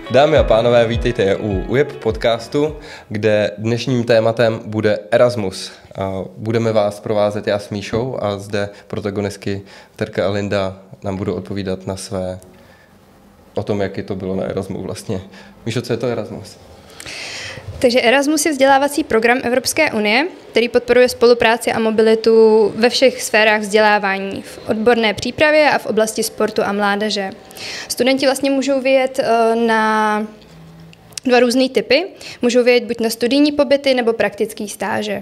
Dámy a pánové, vítejte u UJEP podcastu, kde dnešním tématem bude Erasmus. Budeme vás provázet já s Míšou a zde protagonistky Terka a Linda nám budou odpovídat na své o tom, jak to bylo na Erasmu vlastně. Míšo, co je to Erasmus? Takže Erasmus je vzdělávací program Evropské unie, který podporuje spolupráci a mobilitu ve všech sférách vzdělávání, v odborné přípravě a v oblasti sportu a mládeže. Studenti vlastně můžou vyjet na dva různé typy. Můžou vyjet buď na studijní pobyty nebo praktický stáže.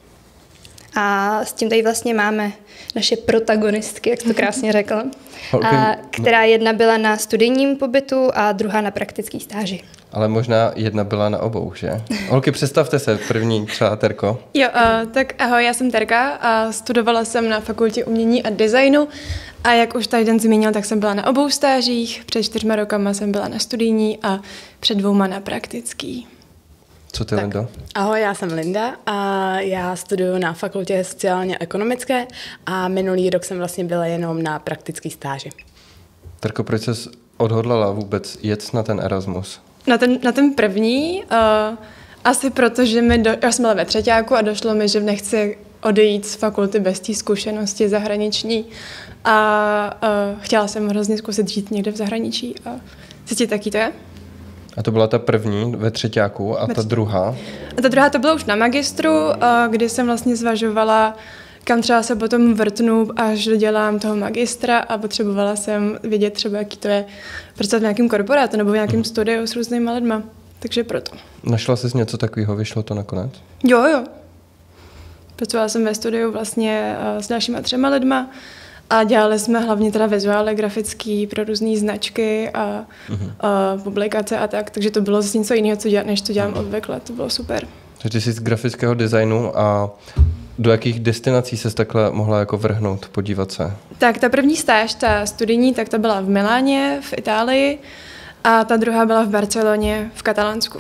A s tím tady vlastně máme naše protagonistky, jak to krásně řekla, která jedna byla na studijním pobytu a druhá na praktický stáži. Ale možná jedna byla na obou, že? Holky, představte se, první třeba Terko. Jo, tak ahoj, já jsem Terka a studovala jsem na Fakultě umění a designu a jak už tady den zmínil, tak jsem byla na obou stážích, před 4 rokama jsem byla na studijní a před 2 na praktický. Co ty, Lindo? Ahoj, já jsem Linda a já studuju na Fakultě sociálně-ekonomické a minulý rok jsem vlastně byla jenom na praktický stáži. Terko, proč jsi odhodlala vůbec jet na ten Erasmus? Na ten první, asi proto, že já jsem byla ve třeťáku a došlo mi, že nechci odejít z fakulty bez té zkušenosti zahraniční a chtěla jsem hrozně zkusit žít někde v zahraničí a zjistit, jaký to je. A to byla ta první ve třeťáku a ta druhá? A ta druhá to byla už na magistru, kdy jsem vlastně zvažovala, kam třeba se potom vrtnu, až dodělám toho magistra a potřebovala jsem vědět třeba, jaký to je pracovat v nějakém korporátu nebo v nějakém studiu s různýma lidma. Takže proto. Našla jsi něco takového, vyšlo to nakonec? Jo. Pracovala jsem ve studiu vlastně s dalšíma 3 lidma a dělali jsme hlavně teda vizuály grafický pro různé značky a publikace a tak, takže to bylo zase něco jiného, než to dělám obvykle, to bylo super. Takže ty jsi z grafického designu a do jakých destinací ses takhle mohla jako vrhnout, podívat se? Tak ta první stáž, ta studijní, tak ta byla v Miláně, v Itálii a ta druhá byla v Barceloně, v Katalánsku.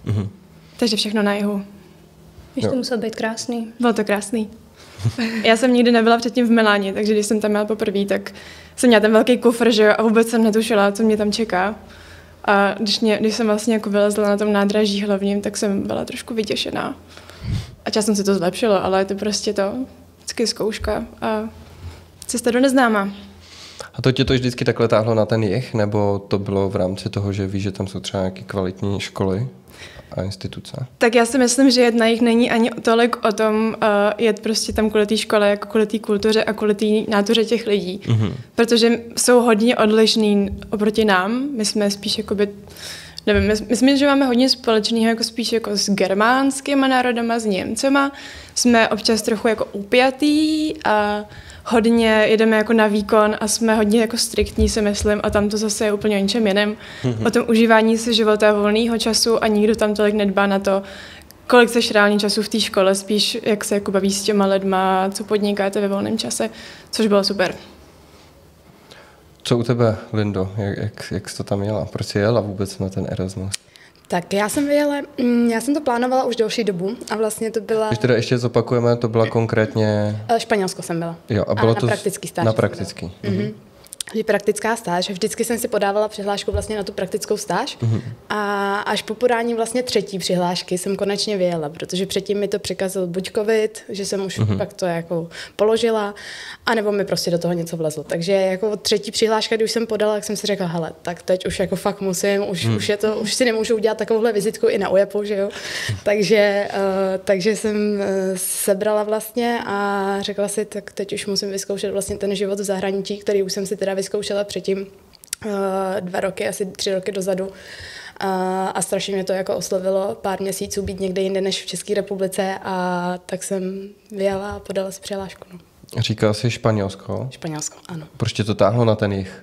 Takže všechno na jihu. Víš, to musel být krásný. Bylo to krásný. Já jsem nikdy nebyla předtím v Miláně, takže když jsem tam měla poprvé, tak jsem měla ten velký kufr, že jo, a vůbec jsem netušila, co mě tam čeká. A když jsem vlastně jako vylezla na tom nádraží hlavním, tak jsem byla trošku vytěšená. A časem se to zlepšilo, ale je to prostě to vždycky zkouška a cesta do neznáma. A to tě to vždycky takhle táhlo na ten jih, nebo to bylo v rámci toho, že víš, že tam jsou třeba nějaké kvalitní školy a instituce? Tak já si myslím, že jet na jih není ani tolik o tom jet prostě tam kvůli té škole, jako kvůli té kultuře a kvůli té nátuře těch lidí. Protože jsou hodně odlišný oproti nám. My jsme spíš jakoby, nevím, myslím, že máme hodně společného jako spíš jako s germánskýma národama, s Němcema. Jsme občas trochu jako upjatý a hodně jedeme jako na výkon a jsme hodně jako striktní, si myslím, a tam to zase je úplně o něčem jiném. O tom užívání si života, volného času a nikdo tam tolik nedbá na to, kolik seš reálně času v té škole, spíš jak se jako baví s těma lidma, co podnikáte ve volném čase, což bylo super. Co u tebe, Lindo? Jak jsi to tam jela? Proč jsi jela vůbec na ten Erasmus? Tak já jsem to plánovala už delší dobu a vlastně to byla... Když teda ještě zopakujeme, to byla konkrétně... Španělsko jsem byla. Jo, a bylo na to praktický stáž. Na praktický. Praktická stáž. Vždycky jsem si podávala přihlášku vlastně na tu praktickou stáž a až po podání vlastně 3. přihlášky jsem konečně vyjela, protože předtím mi to překazil buď covid, že jsem už pak to jako položila, anebo mi prostě do toho něco vlezlo. Takže jako 3. přihláška, když jsem podala, tak jsem si řekla, hele, tak teď už jako fakt musím, už si nemůžu udělat takovouhle vizitku i na UJEPu, že jo. Takže jsem sebrala vlastně a řekla si, tak teď už musím vyzkoušet vlastně ten život v zahraničí, který už jsem si teda vyzkoušela předtím 2 roky, asi 3 roky dozadu. A strašně mě to jako oslovilo pár měsíců být někde jinde než v České republice a tak jsem vyjela a podala si přihlášku. No. Říkala jsi Španělsko? Španělsko, ano. Proč tě to táhlo na ten jih?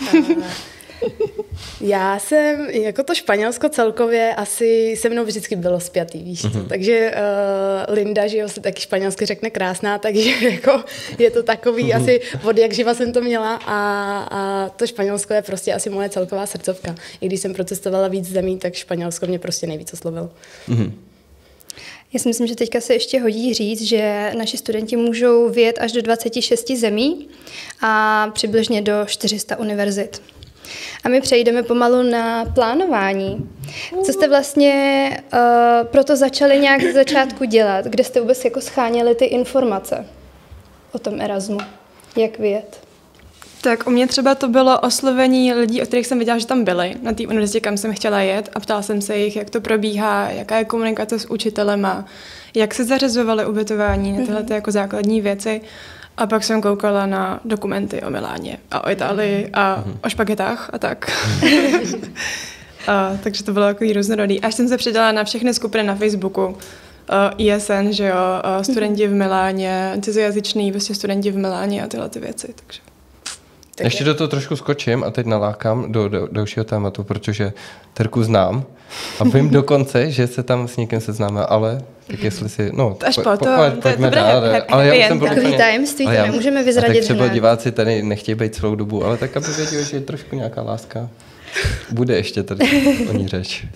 Já jsem, jako to Španělsko celkově asi se mnou vždycky bylo spjatý, víš to. Takže Linda, že jo, se taky španělsky řekne krásná, takže jako je to takový asi od jak živa jsem to měla a to Španělsko je prostě asi moje celková srdcovka. I když jsem procestovala víc zemí, tak Španělsko mě prostě nejvíc oslovilo. Já si myslím, že teďka se ještě hodí říct, že naši studenti můžou vyjet až do 26 zemí a přibližně do 400 univerzit. A my přejdeme pomalu na plánování. Co jste vlastně proto začali nějak z začátku dělat? Kde jste vůbec jako scháněli ty informace o tom Erasmu? Jak vyjet? Tak u mě třeba to bylo oslovení lidí, o kterých jsem viděla, že tam byli na té univerzitě, kam jsem chtěla jet a ptala jsem se jich, jak to probíhá, jaká je komunikace s učitelem a jak se zařazovali ubytování na tyhle jako základní věci. A pak jsem koukala na dokumenty o Miláně a o Itálii a o špagetách a tak. Takže to bylo takový různorodý. Až jsem se přidala na všechny skupiny na Facebooku, ISN, že jo, studenti v Miláně, cizojazyční, prostě studenti v Miláně a tyhle ty věci, takže. Ještě do toho trošku skočím a teď nalákám do dalšího tématu, protože Terku znám a vím dokonce, že se tam s někým seznáme, ale tak jestli si, no, až potom, pojďme dál, ale já jsem byl takový tajemství, to nemůžeme vyzradit. Tak třeba diváci tady nechtějí být celou dobu, ale tak aby věděli, že je trošku nějaká láska. Bude ještě tady o ní řeč.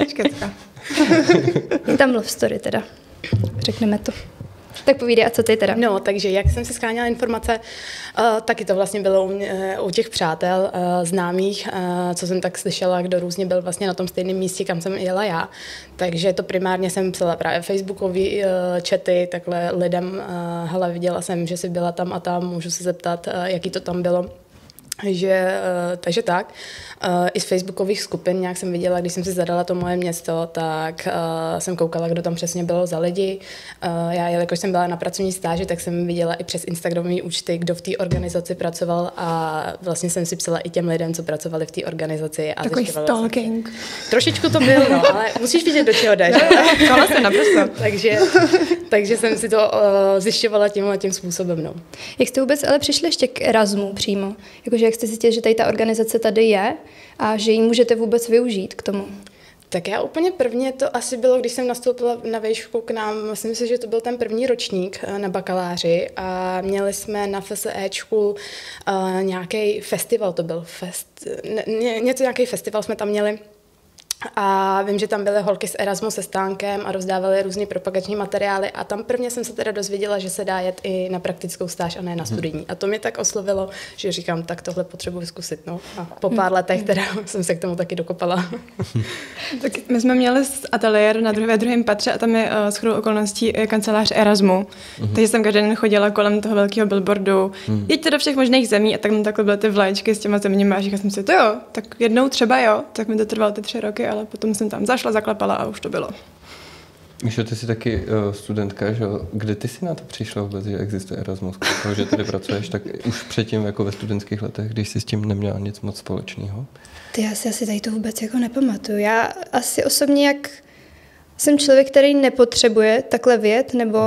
Je tam love story teda, řekneme to. Tak povídej, a co ty teda? No, takže jak jsem si scháněla informace, taky to vlastně bylo u těch přátel, známých, co jsem tak slyšela, kdo různě byl vlastně na tom stejném místě, kam jsem jela já. Takže to primárně jsem psala právě facebookové chaty, takhle lidem, hele, viděla jsem, že jsi byla tam a tam, můžu se zeptat, jaký to tam bylo. Takže tak. I z facebookových skupin nějak jsem viděla, když jsem si zadala to moje město, tak jsem koukala, kdo tam přesně bylo za lidi. Já, jelikož jsem byla na pracovní stáži, tak jsem viděla i přes Instagramové účty, kdo v té organizaci pracoval a vlastně jsem si psala i těm lidem, co pracovali v té organizaci. A takový stalking. Trošičku to bylo, no, ale musíš vidět, do čeho jdeš. Tohle se naprosto. takže jsem si to zjišťovala tím způsobem. No. Jak jste vůbec ale přišli ještě k Erasmu přímo? Jakože jak jste zjistili, že tady ta organizace tady je a že ji můžete vůbec využít k tomu? Tak já úplně prvně to asi bylo, když jsem nastoupila na výšku k nám, myslím si, že to byl ten první ročník na bakaláři a měli jsme na FSEčku nějaký festival, to byl nějaký festival jsme tam měli. A vím, že tam byly holky z Erasmu se stánkem a rozdávaly různý propagační materiály a tam prvně jsem se teda dozvěděla, že se dá jet i na praktickou stáž a ne na studijní. A to mě tak oslovilo, že říkám, tak tohle potřebuji zkusit. No. A po pár letech teda jsem se k tomu taky dokopala. Tak my jsme měli ateliér ve druhém patře a tam je shodou okolností kancelář Erasmu. Takže jsem každý den chodila kolem toho velkého billboardu. Jeďte do všech možných zemí a tak takhle byly ty vlaječky s těma zeměmi a říkala jsem si, to jo, tak jednou třeba jo, tak mi to trvalo ty 3 roky, ale potom jsem tam zašla, zaklepala a už to bylo. Míšo, ty jsi taky studentka, že jo? Kde ty jsi na to přišla vůbec, že existuje Erasmus? Protože tady pracuješ, tak už předtím jako ve studentských letech, když jsi s tím neměla nic moc společného? Já si asi tady to vůbec jako nepamatuju. Já asi osobně, jak jsem člověk, který nepotřebuje takhle vědět, nebo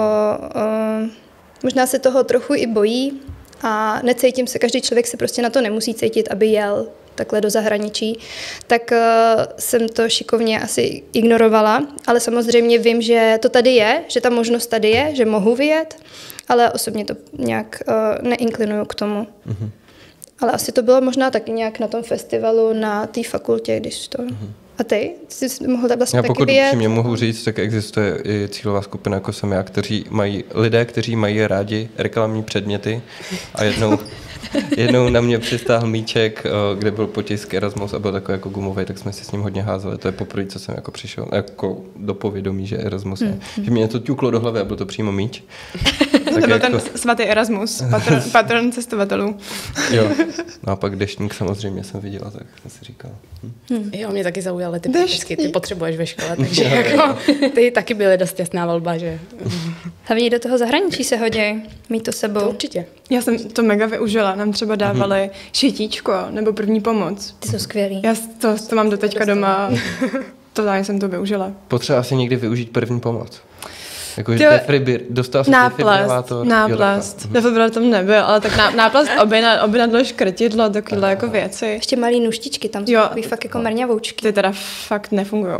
možná se toho trochu i bojí a necítím se, každý člověk se prostě na to nemusí cítit, aby jel takhle do zahraničí, tak jsem to šikovně asi ignorovala, ale samozřejmě vím, že to tady je, že ta možnost tady je, že mohu vyjet, ale osobně to nějak neinklinuju k tomu. Ale asi to bylo možná taky nějak na tom festivalu, na té fakultě, když to... A ty? Jsi mohl tak vlastně taky vyjet? Pokud mě mohu říct, tak existuje i cílová skupina, jako jsem já, lidé, kteří mají rádi reklamní předměty a jednou na mě přistáhl míček, kde byl potisk Erasmus a byl takový jako gumový, tak jsme si s ním hodně házeli. To je poprvé, co jsem jako přišel jako do povědomí, že Erasmus je. Že mě to ťuklo do hlavy a byl to přímo míč. Tak byl ten svatý Erasmus, patron cestovatelů. Jo. No a pak deštník samozřejmě jsem viděla, tak jsem si říkala. Jo, mě taky zaujaly ty potisky, ty potřebuješ ve škole, takže jako, ty taky byly dost jasná volba, že... Hlavně do toho zahraničí se hodí, mít to sebou. To určitě. Já jsem to mega využila, nám třeba dávali šitíčko nebo první pomoc. Ty jsou skvělý. Já to mám doteďka doma, totálně jsem to využila. Potřeba asi někdy využít první pomoc. Jakože dostal jsem defibrilátor. Náplast. Defibrilátor tam nebyl, ale tak náplast obinadlo, škrtidlo, takovéhle jako věci. Ještě malý nůštičky, tam jsou takový fakt jako mrňavoučky. Ty teda fakt nefungujou.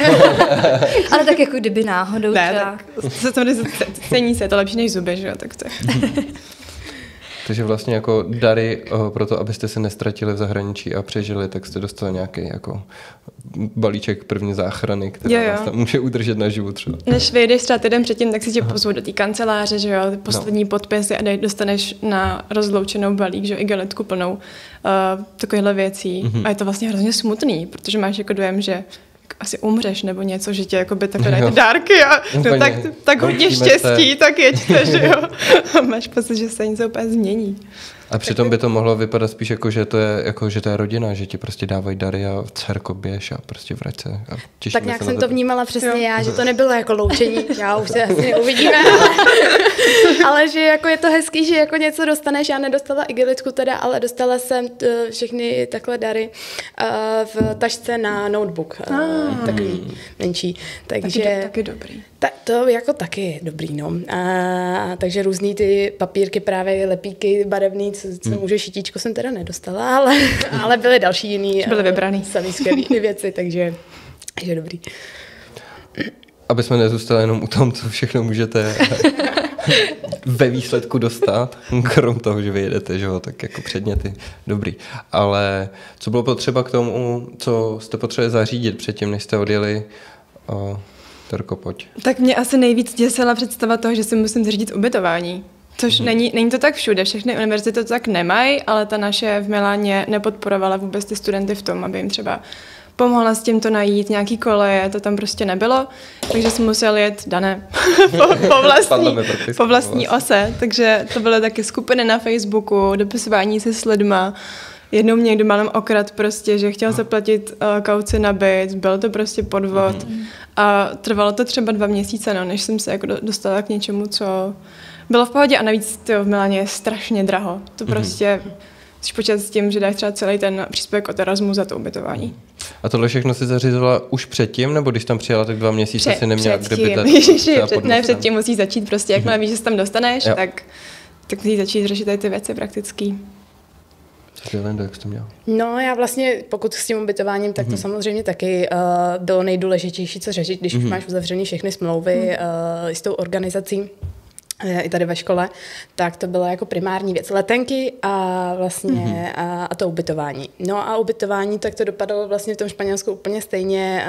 Ale tak jako kdyby náhodou. Ne, tak cení se, je to lepší než zuby, že jo, tak to Takže vlastně jako dary pro to, abyste se nestratili v zahraničí a přežili, tak jste dostali nějaký jako balíček první záchrany, která vás tam může udržet naživu třeba. Než vyjdeš třeba týden předtím, tak si tě pozvou do té kanceláře, že jo, poslední podpisy a dostaneš na rozloučenou balík, že jo, igelitku plnou takovýchhle věcí. A je to vlastně hrozně smutný, protože máš jako dojem, že asi umřeš nebo něco, že tě jakoby takhle dají ty dárky a no, tak hodně štěstí, tak jeďte, že jo. A máš pocit, že se něco úplně změní. A přitom by to mohlo vypadat spíš jako, že to je rodina, že ti prostě dávají dary a dcerko běž a prostě vrať se. Tak nějak jsem to vnímala přesně já, že to nebylo jako loučení, já už se asi neuvidíme, ale že jako je to hezký, že jako něco dostaneš, já nedostala igelitku teda, ale dostala jsem všechny takhle dary v tašce na notebook, takový menší. Takže taky dobrý. To jako taky dobrý, no. Takže různý ty papírky, právě lepíky barevný, co může šitíčko jsem teda nedostala, ale byly další jiný. Byly vybraný. Samý skvělý věci, takže dobrý. Aby jsme nezůstali jenom u tom, co všechno můžete ve výsledku dostat, krom toho, že vyjedete, že jo, tak jako předměty, dobrý. Ale co bylo potřeba k tomu, co jste potřebovali zařídit předtím, než jste odjeli? Terko, pojď. Tak mě asi nejvíc děsila představa toho, že si musím zařídit ubytování. Což není to tak všude, všechny univerzity to tak nemají, ale ta naše v Miláně nepodporovala vůbec ty studenty v tom, aby jim třeba pomohla s tímto najít nějaký koleje, to tam prostě nebylo, takže jsem musel jet po vlastní ose, takže to byly taky skupiny na Facebooku, dopisování se s lidma. Jednou mě někdo málem okrad prostě, že chtěl zaplatit kauci na byt, byl to prostě podvod a trvalo to třeba 2 měsíce, no, než jsem se jako dostala k něčemu, co bylo v pohodě a navíc to v Miláně je strašně draho. To prostě musíš počítat s tím, že dáš třeba celý ten příspěvek od Erasmu za to ubytování. A tohle všechno si zařízila už předtím, nebo když tam přijela, tak 2 měsíce si neměla kde bydlet? Předtím musíš začít prostě, jakmile víš, že se tam dostaneš, tak musíš začít řešit tady ty věci praktický. Jak jsi to měla? No já vlastně, pokud s tím ubytováním, tak to samozřejmě taky bylo nejdůležitější, co řešit, když už máš uzavřený všechny smlouvy s tou organizací, i tady ve škole, tak to byla jako primární věc. Letenky a vlastně a to ubytování. No a ubytování, tak to dopadalo vlastně v tom Španělsku úplně stejně,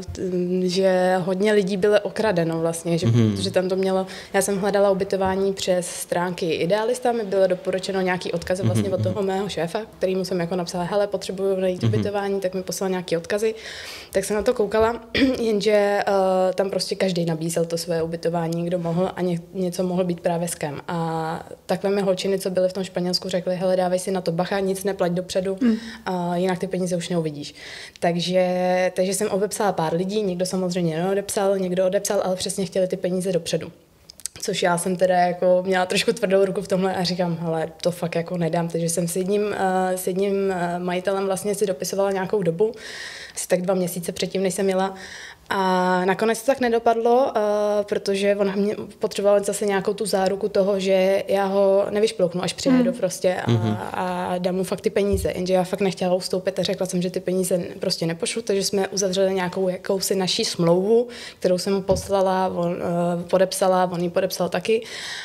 že hodně lidí bylo okradeno vlastně, že, protože tam to mělo, já jsem hledala ubytování přes stránky Idealista, mi bylo doporučeno nějaký odkazy vlastně od toho mého šéfa, kterýmu jsem jako napsala, hele, potřebuju najít ubytování, tak mi poslal nějaký odkazy, tak jsem na to koukala, jenže tam prostě každý nabízel to své ubytování, kdo mohl a něco mohl být právě skem. A takhle mi holčiny, co byly v tom Španělsku, řekly, hele, dávej si na to bacha, nic neplať dopředu, jinak ty peníze už neuvidíš. Takže jsem obepsala pár lidí, někdo samozřejmě neodepsal, někdo odepsal, ale přesně chtěli ty peníze dopředu. Což já jsem teda jako měla trošku tvrdou ruku v tomhle a říkám, hele, to fakt jako nedám. Takže jsem s jedním majitelem vlastně si dopisovala nějakou dobu, asi tak 2 měsíce předtím, než jsem jela. A nakonec to tak nedopadlo, protože on mě potřeboval zase nějakou tu záruku toho, že já ho nevyšplouknu, až přijedu prostě a dám mu fakt ty peníze. Jenže já fakt nechtěla ustoupit a řekla jsem, že ty peníze prostě nepošlu, takže jsme uzavřeli nějakou jakousi naší smlouvu, kterou jsem mu poslala, on podepsala, on ji podepsal taky.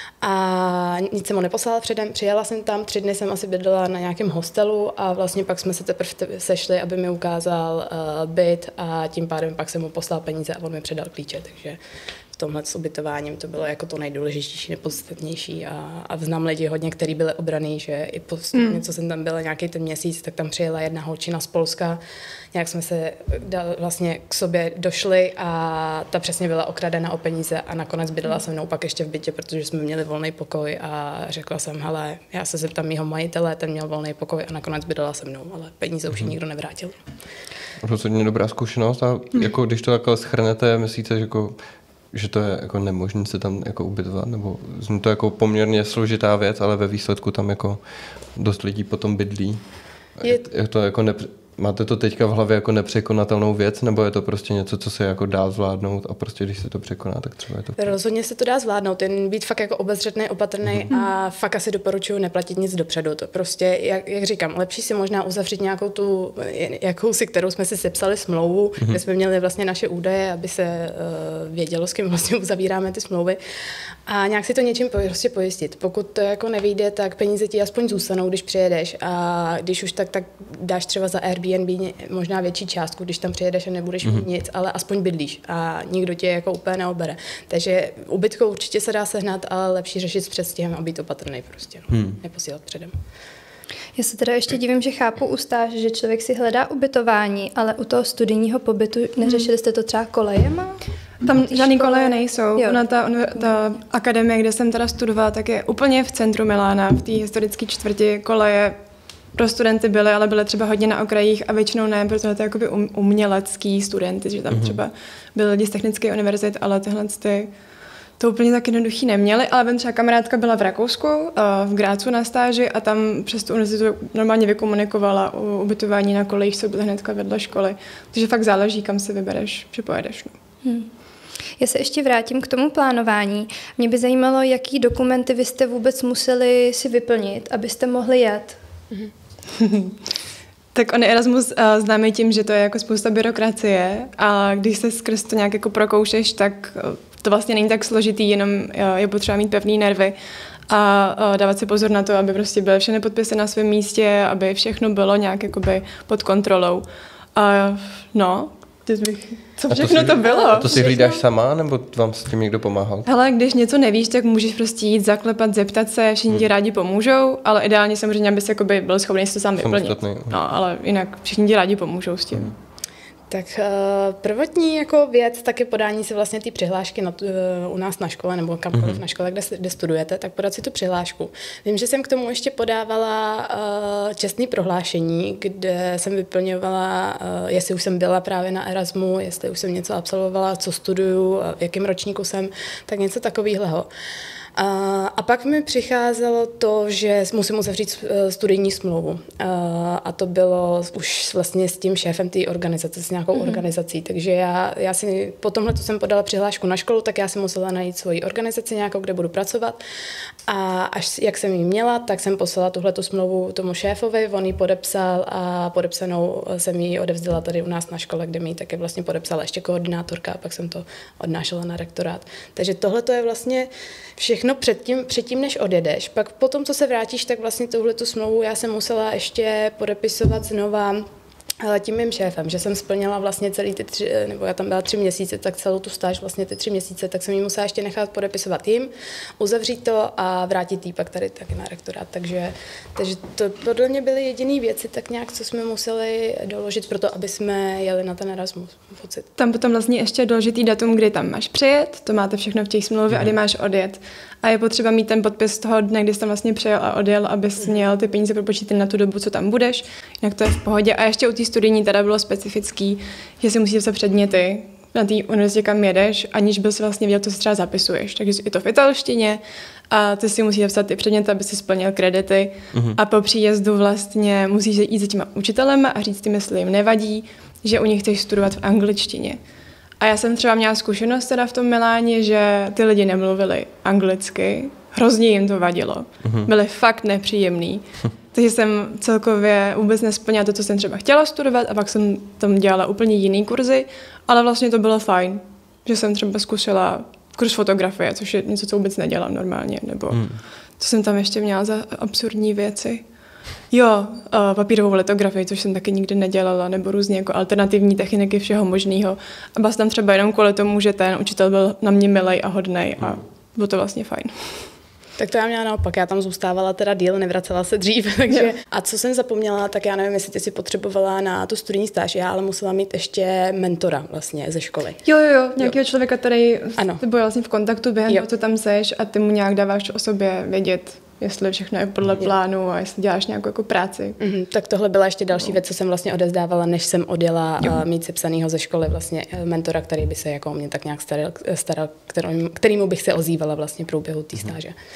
A nic jsem mu neposlala předem, přijela jsem tam, 3 dny jsem asi bydlela na nějakém hostelu a vlastně pak jsme se teprve sešli, aby mi ukázal byt a tím pádem pak jsem mu poslal peníze a on mi předal klíče, takže v tomhle s ubytováním to bylo jako to nejdůležitější, nepodstatnější a znám lidi hodně, kteří byli obraný, že i postupně, co jsem tam byla nějaký ten měsíc, tak tam přijela jedna holčina z Polska, nějak jsme se vlastně k sobě došli a ta přesně byla okradena o peníze a nakonec bydlela se mnou pak ještě v bytě, protože jsme měli volný pokoj a řekla jsem, hele, já se zeptám mýho majitele, ten měl volný pokoj a nakonec bydlela se mnou, ale peníze už nikdo nevrátil. Rozhodně dobrá zkušenost a jako když to takhle shrnete, myslíte, že to je jako nemožné se tam jako ubytovat, nebo zní to jako poměrně složitá věc, ale ve výsledku tam jako dost lidí potom bydlí. Je to jako Máte to teďka v hlavě jako nepřekonatelnou věc, nebo je to prostě něco, co se jako dá zvládnout a prostě když se to překoná, tak třeba je to... Rozhodně se to dá zvládnout, jen být fakt jako obezřetný, opatrný a fakt asi doporučuji neplatit nic dopředu. To prostě, jak říkám, lepší si možná uzavřít nějakou tu, jakousi, kterou jsme si sepsali smlouvu, kde jsme měli vlastně naše údaje, aby se vědělo, s kým vlastně uzavíráme ty smlouvy a nějak si to něčím prostě pojistit. Pokud to jako nevyjde, tak peníze ti aspoň zůstanou, když přijedeš a když už tak dáš třeba za Airbnb možná větší částku, když tam přijedeš a nebudeš mít nic, ale aspoň bydlíš a nikdo tě jako úplně neobere. Takže ubytko určitě se dá sehnat, ale lepší řešit s předstihem a být opatrný prostě, neposílat předem. Já se teda ještě divím, že chápu u stáže, že člověk si hledá ubytování, ale u toho studijního pobytu neřešili jste to třeba kolejema? Tam žádný koleje nejsou. Ta akademie, kde jsem teda studovala, tak je úplně v centru Milána, v té historické čtvrti. Koleje pro studenty byly, ale byly třeba hodně na okrajích a většinou ne, protože to je jakoby umělecký studenty, že tam třeba byli lidi z technické univerzity, ale tyhle to úplně tak jednoduchý neměli, ale třeba kamarádka byla v Rakousku, v Grácu na stáži a tam přes tu univerzitu normálně vykomunikovala o ubytování na kolejích, co byly hnedka vedle školy. Takže fakt záleží, kam se vybereš, že pojedeš. No. Já se ještě vrátím k tomu plánování. Mě by zajímalo, jaký dokumenty vy jste vůbec museli si vyplnit, abyste mohli jet. Tak on Erasmus známý tím, že to je jako spousta byrokracie a když se skrz to nějak jako prokoušeš, tak to vlastně není tak složitý, jenom je potřeba mít pevný nervy a dávat si pozor na to, aby prostě byly všechny podpisy na svém místě, aby všechno bylo nějak jakoby pod kontrolou. Co všechno to bylo? A to si hlídáš sama, nebo vám s tím někdo pomáhal? Hele, když něco nevíš, tak můžeš prostě jít zaklepat, zeptat se, všichni ti rádi pomůžou, ale ideálně samozřejmě, abys jakoby byl schopný si to sám vyplnit. No, ale jinak všichni ti rádi pomůžou s tím. Tak prvotní jako věc, tak je podání si vlastně ty přihlášky u nás na škole nebo kamkoliv na škole, kde studujete, tak podat si tu přihlášku. Vím, že jsem k tomu ještě podávala čestné prohlášení, kde jsem vyplňovala, jestli už jsem byla právě na Erasmu, jestli už jsem něco absolvovala, co studuju, v jakém ročníku jsem, tak něco takového. A pak mi přicházelo to, že musím uzavřít studijní smlouvu. A to bylo už vlastně s tím šéfem té organizace, s nějakou organizací. Takže já si po tomhle jsem podala přihlášku na školu, tak já si musela najít svoji organizaci nějakou, kde budu pracovat. A až jak jsem ji měla, tak jsem poslala tuhletu smlouvu tomu šéfovi, on ji podepsal a podepsanou jsem ji odevzdala tady u nás na škole, kde mi ji také vlastně podepsala ještě koordinátorka a pak jsem to odnášela na rektorát. Takže tohle to je vlastně všechno předtím, než odjedeš. Pak potom, co se vrátíš, tak vlastně tuhletu smlouvu já jsem musela ještě podepisovat znova tím mým šéfem, že jsem splnila vlastně celý ty nebo já tam byla 3 měsíce, tak celou tu stáž vlastně ty 3 měsíce, tak jsem ji musela ještě nechat podepisovat jim, uzavřít to a vrátit jí pak tady taky na rektorát. Takže to podle mě byly jediné věci, tak nějak, co jsme museli doložit pro to, aby jsme jeli na ten Erasmus. Pocit. Tam potom vlastně ještě důležitý datum, kdy tam máš přijet, to máte všechno v těch smlouvě a kdy máš odjet. A je potřeba mít ten podpis toho dne, kdy jsi tam vlastně přijel a odjel, abys měl ty peníze propočítat na tu dobu, co tam budeš. Jinak to je v pohodě. A ještě u té studijní teda bylo specifický, že si musíš zapsat předměty na té univerzitě, kam jedeš, aniž bys vlastně věděl, co si třeba zapisuješ. Takže je to v italštině a ty si musíš zapsat ty předměty, aby si splnil kredity. A po příjezdu vlastně musíš jít za těma učitelema a říct tím, jestli jim nevadí, že u nich chceš studovat v angličtině. A já jsem třeba měla zkušenost teda v tom Miláně, že ty lidi nemluvili anglicky, hrozně jim to vadilo. Byli fakt nepříjemný. Takže jsem celkově vůbec nesplnila to, co jsem třeba chtěla studovat a pak jsem tam dělala úplně jiný kurzy, ale vlastně to bylo fajn, že jsem třeba zkusila kurz fotografie, což je něco, co vůbec nedělám normálně, nebo co jsem tam ještě měla za absurdní věci. Jo, papírovou litografii, což jsem taky nikdy nedělala, nebo různě jako alternativní techniky všeho možného. A byla jsem tam třeba jenom kvůli tomu, že ten učitel byl na mě milej a hodnej a bylo to vlastně fajn. Tak to já měla naopak, já tam zůstávala teda díl, nevracela se dřív, takže. A co jsem zapomněla, tak já nevím, jestli ty si potřebovala na tu studijní stáž, já ale musela mít ještě mentora vlastně ze školy. Jo, nějakého člověka, který byl vlastně v kontaktu během toho, co tam seš a ty mu nějak dáváš o sobě vědět, jestli všechno je podle plánu a jestli děláš nějakou jako práci. Tak tohle byla ještě další věc, co jsem vlastně odevzdávala, než jsem odjela mít sepsanýho ze školy vlastně mentora, který by se jako o mě tak nějak staral, kterýmu bych se ozývala vlastně v průběhu té stáže.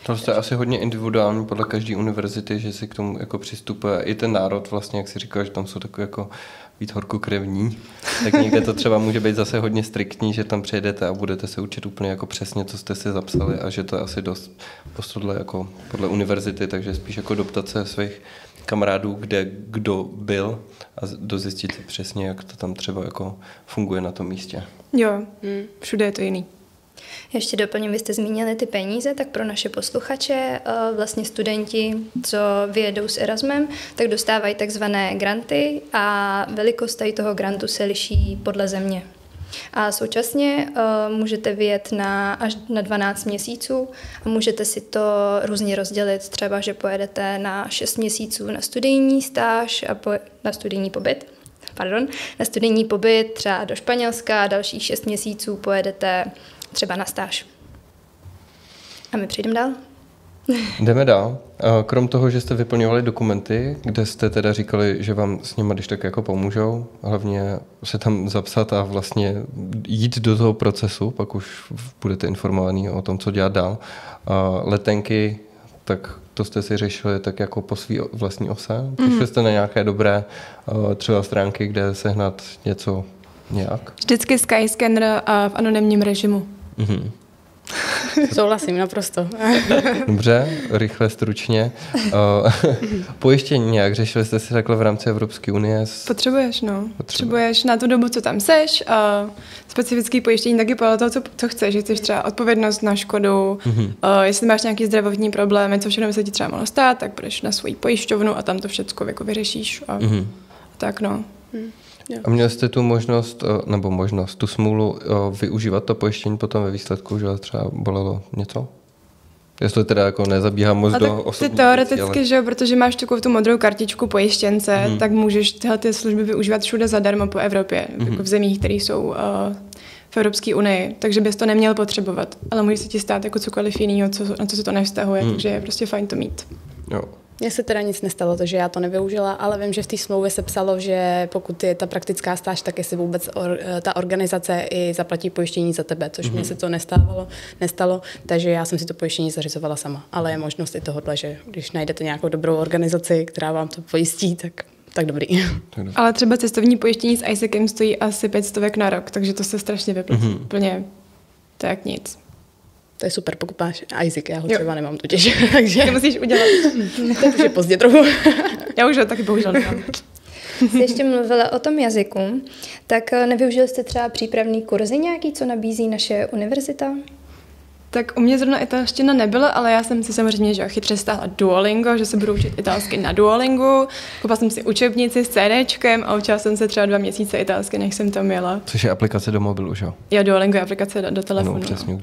To je asi hodně individuální podle každé univerzity, že si k tomu jako přistupuje i ten národ vlastně, jak si říkal, že tam jsou takové jako víc horkokrevní, tak někde to třeba může být zase hodně striktní, že tam přijedete a budete se učit úplně jako přesně, co jste si zapsali a že to je asi dost postodle jako podle univerzity, takže spíš jako adaptace svých kamarádů, kde kdo byl a dozjistit si přesně, jak to tam třeba jako funguje na tom místě. Jo, všude je to jiný. Ještě doplním, vy jste zmínili ty peníze, tak pro naše posluchače vlastně studenti, co vyjedou s Erasmem, tak dostávají takzvané granty a velikost tady toho grantu se liší podle země. A současně můžete vyjet až na 12 měsíců a můžete si to různě rozdělit. Třeba, že pojedete na 6 měsíců na studijní stáž a na studijní pobyt třeba do Španělska a dalších 6 měsíců pojedete třeba na stáž. A my přejdeme dál. Jdeme dál. Krom toho, že jste vyplňovali dokumenty, kde jste teda říkali, že vám s nimi když tak jako pomůžou, hlavně se tam zapsat a vlastně jít do toho procesu, pak už budete informovaní o tom, co dělat dál. Letenky, tak to jste si řešili tak jako po svý vlastní ose. Přišli jste na nějaké dobré třeba stránky, kde sehnat něco nějak? Vždycky Skyscanner a v anonymním režimu. Souhlasím naprosto. Dobře, rychle, stručně. Pojištění nějak, řešili jste si takhle v rámci Evropské unie? Potřebuješ, no. Potřebuješ na tu dobu, co tam seš. Specifický pojištění taky podle toho, co chceš. Že chceš třeba odpovědnost na škodu, jestli máš nějaký zdravotní problémy, co všechno by se ti třeba mohlo stát, tak budeš na svoji pojišťovnu a tam to všechno jako vyřešíš. A tak, no. A měli jste tu možnost, tu smůlu využívat to pojištění potom ve výsledku, že vás třeba bolelo něco? Jestli teda jako nezabíhám moc do osobní ty teoreticky, ale... že jo, protože máš takovou tu modrou kartičku pojištěnce, tak můžeš tyhle ty služby využívat všude zadarmo po Evropě, jako v zemích, které jsou v Evropské unii, takže bys to neměl potřebovat, ale může se ti stát jako cokoliv jiného, na co se to nevztahuje, takže je prostě fajn to mít. Jo. Mně se teda nic nestalo, takže já to nevyužila, ale vím, že v té smlouvě se psalo, že pokud je ta praktická stáž, tak jestli vůbec ta organizace i zaplatí pojištění za tebe, což mně se to nestalo, takže já jsem si to pojištění zařizovala sama. Ale je možnost i tohohle, že když najdete nějakou dobrou organizaci, která vám to pojistí, tak dobrý. Ale třeba cestovní pojištění s ISECem stojí asi 500 na rok, takže to se strašně vyplatí. Úplně to jak nic. To je super, pokud máš ISEC, já ho třeba nemám totiž. Takže to musíš udělat. To už je pozdě trochu. Já už ho taky bohužel nemám. Jsi ještě mluvila o tom jazyku, tak nevyužili jste třeba přípravný kurzy nějaký, co nabízí naše univerzita? Tak u mě zrovna italština nebyla, ale já jsem si samozřejmě chytře stáhla Duolingo, že se budu učit italsky na Duolingu. Koupila jsem si učebnici s CDčkem a učila jsem se třeba 2 měsíce italsky, než jsem tam jela. Což je aplikace do mobilu, že jo? Jo, Duolingo je aplikace do telefonu. No, přesně.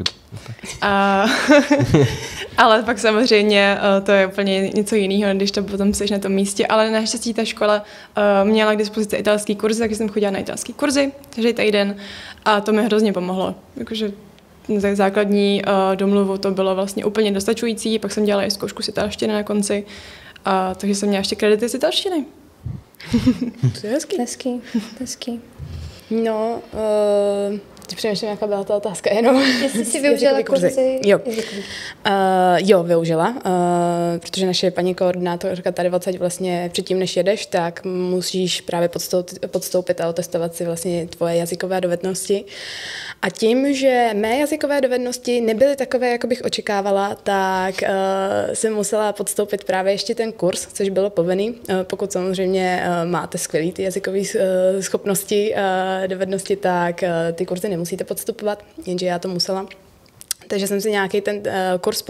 Ale pak samozřejmě to je úplně něco jiného, když to potom jsi na tom místě. Ale naštěstí ta škola měla k dispozici italský kurzy, takže jsem chodila na italský kurzy každý týden a to mi hrozně pomohlo. Jakože základní domluvu to bylo vlastně úplně dostačující, pak jsem dělala i zkoušku z italštiny na konci, takže jsem měla ještě kredity z italštiny. To je hezký. No, přemýšlím, jaká byla ta otázka jenom. Jestli jsi využila kurzy? Jo, využila, protože naše paní koordinátorka tady odsaď vlastně předtím, než jedeš, tak musíš právě podstoupit a otestovat si vlastně tvoje jazykové dovednosti. A tím, že mé jazykové dovednosti nebyly takové, jako bych očekávala, tak jsem musela podstoupit právě ještě ten kurz, což bylo povinný. Pokud samozřejmě máte skvělý ty jazykové schopnosti, dovednosti, tak ty kurzy nemusíte podstupovat, jenže já to musela. Takže jsem si nějaký ten kurz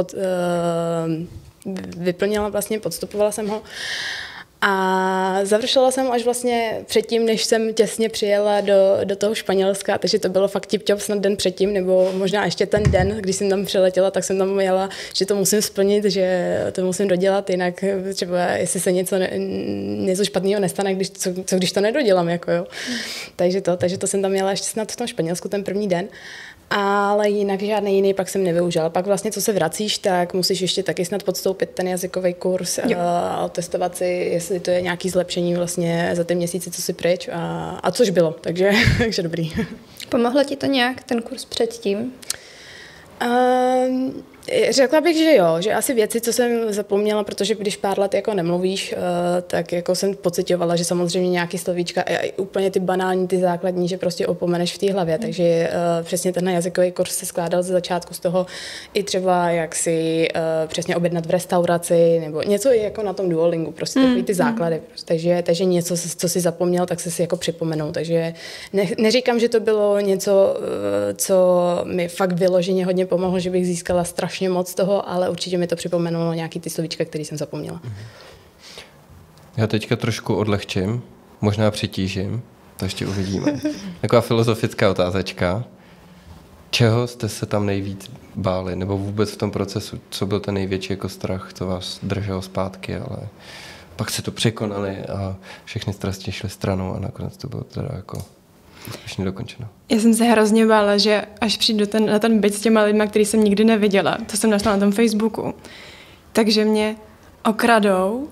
vyplnila, vlastně podstupovala jsem ho. A završila jsem až vlastně předtím, než jsem těsně přijela do toho Španělska, takže to bylo fakt tip-top snad den předtím, nebo možná ještě ten den, když jsem tam přiletěla, tak jsem tam jela, že to musím splnit, že to musím dodělat, jinak třeba jestli se něco špatného nestane, když to nedodělám, jako jo. Takže to jsem tam jela ještě snad v tom Španělsku ten první den. Ale jinak žádný jiný pak jsem nevyužila. Pak vlastně, co se vracíš, tak musíš ještě taky snad podstoupit ten jazykový kurz a testovat si, jestli to je nějaké zlepšení vlastně za ty měsíce, co si pryč. A což bylo, takže dobrý. Pomohlo ti to nějak, ten kurz předtím? Řekla bych, že jo, že asi věci, co jsem zapomněla, protože když pár let jako nemluvíš, tak jako jsem pocitovala, že samozřejmě nějaký slovíčka, úplně ty banální, ty základní, že prostě opomeneš v té hlavě, takže přesně ten jazykový kurz se skládal ze začátku z toho i třeba jak si přesně objednat v restauraci, nebo něco i jako na tom Duolingu, prostě takový ty základy. Takže něco, co si zapomněl, tak se si jako připomenou, takže neříkám, že to bylo něco, co mi fakt vyloženě hodně pomohlo, že bych získala strašně moc toho, ale určitě mi to připomenulo nějaký ty slovíčka, který jsem zapomněla. Já teďka trošku odlehčím, možná přitížím, to ještě uvidíme. Taková filozofická otázečka. Čeho jste se tam nejvíc báli, nebo vůbec v tom procesu? Co byl ten největší jako strach, co vás drželo zpátky, ale pak se to překonali a všechny strasti šly stranou a nakonec to bylo teda jako úspěšně dokončeno. Já jsem se hrozně bála, že až přijdu na ten byt s těma lidma, který jsem nikdy neviděla, to jsem našla na tom Facebooku, takže mě okradou